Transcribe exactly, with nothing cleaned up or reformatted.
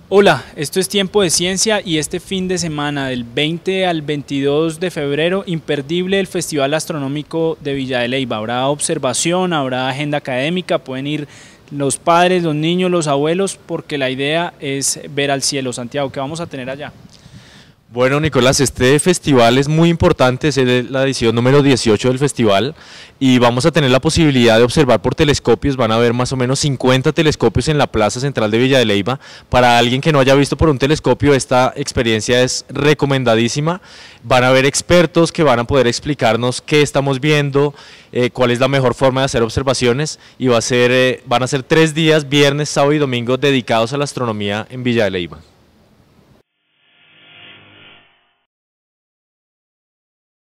Hola, esto es Tiempo de Ciencia y este fin de semana del veinte al veintidós de febrero, imperdible el Festival Astronómico de Villa de Leyva. Habrá observación, habrá agenda académica, pueden ir los padres, los niños, los abuelos, porque la idea es ver al cielo. Santiago, ¿qué vamos a tener allá? Bueno, Nicolás, este festival es muy importante, es el- la edición número dieciocho del festival y vamos a tener la posibilidad de observar por telescopios. Van a haber más o menos cincuenta telescopios en la plaza central de Villa de Leyva. Para alguien que no haya visto por un telescopio, esta experiencia es recomendadísima. Van a haber expertos que van a poder explicarnos qué estamos viendo, eh, cuál es la mejor forma de hacer observaciones, y va a ser, eh, van a ser tres días, viernes, sábado y domingo, dedicados a la astronomía en Villa de Leyva.